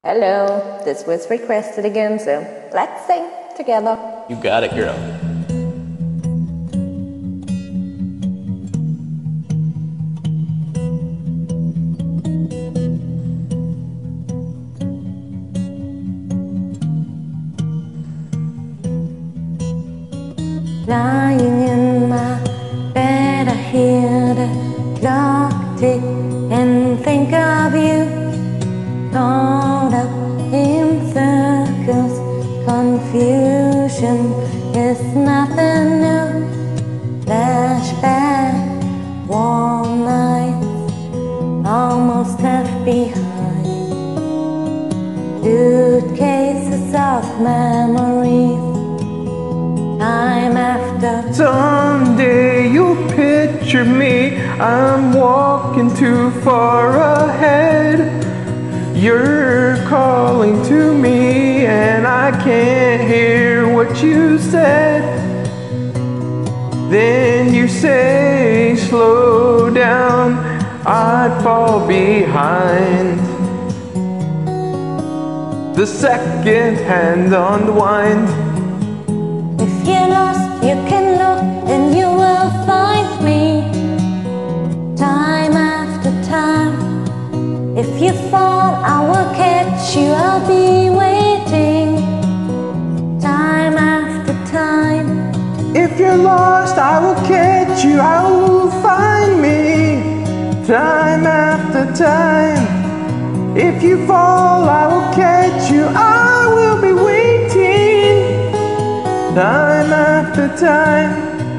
Hello, this was requested again, so let's sing together. You got it, girl. Lying in my bed, I hear the clock tick and think of you. Caught up in circles, confusion is nothing new. Flashback, warm nights, almost left behind. Suitcases of memories, time after. Someday you'll picture me, I'm walking too far ahead. You're calling to me and I can't hear what you said. Then you say, slow down, I'd fall behind. The second hand unwind. If you're lost, you can look and you will find me. Time after time. If you fall, I will catch you, I'll be waiting. Time after time. If you're lost, I will catch you, I will find me. Time after time. If you fall, I will catch you, I will be waiting. Time after time.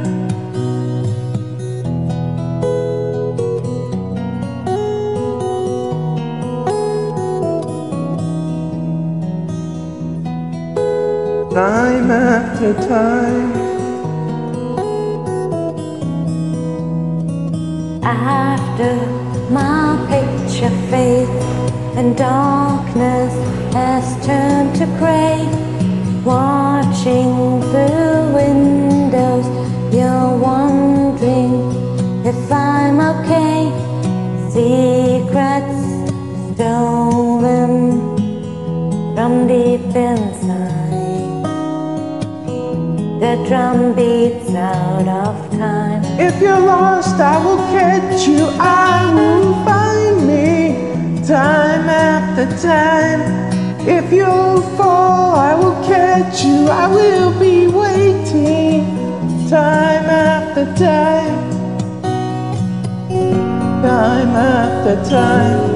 Time after time. After my picture fades and darkness has turned to gray, watching through windows, you're wondering if I'm okay. Secrets stolen from deep inside. The drum beats out of time. If you're lost, I will catch you, I will find me. Time after time. If you fall, I will catch you, I will be waiting. Time after time. Time after time.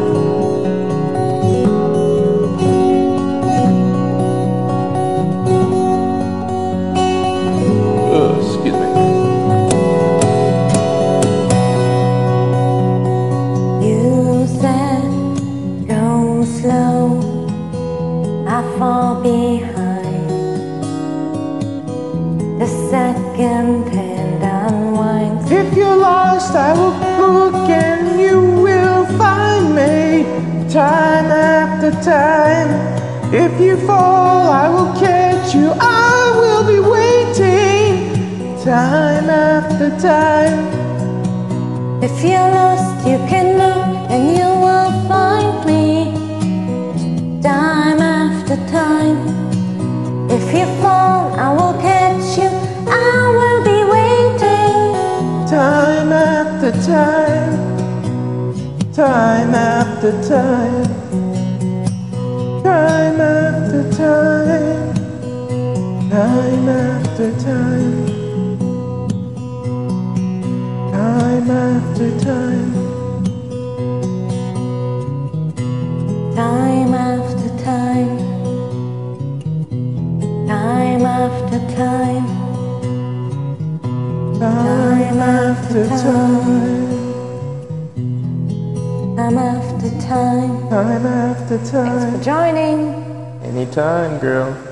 Excuse me. You said, go slow, I fall behind. The second hand unwinds. If you're lost, I will look and you will find me. Time after time. If you fall, I will catch you, I will be waiting. Time after time. If you're lost, you can look and you will find me. Time after time. If you fall, I will catch you, I will be waiting. Time after time. Time after time. Time after time. Time after time. Time after time. Time after time. Time after time. Time after time. Time after time. Time after Thanks time. for joining. Anytime, girl.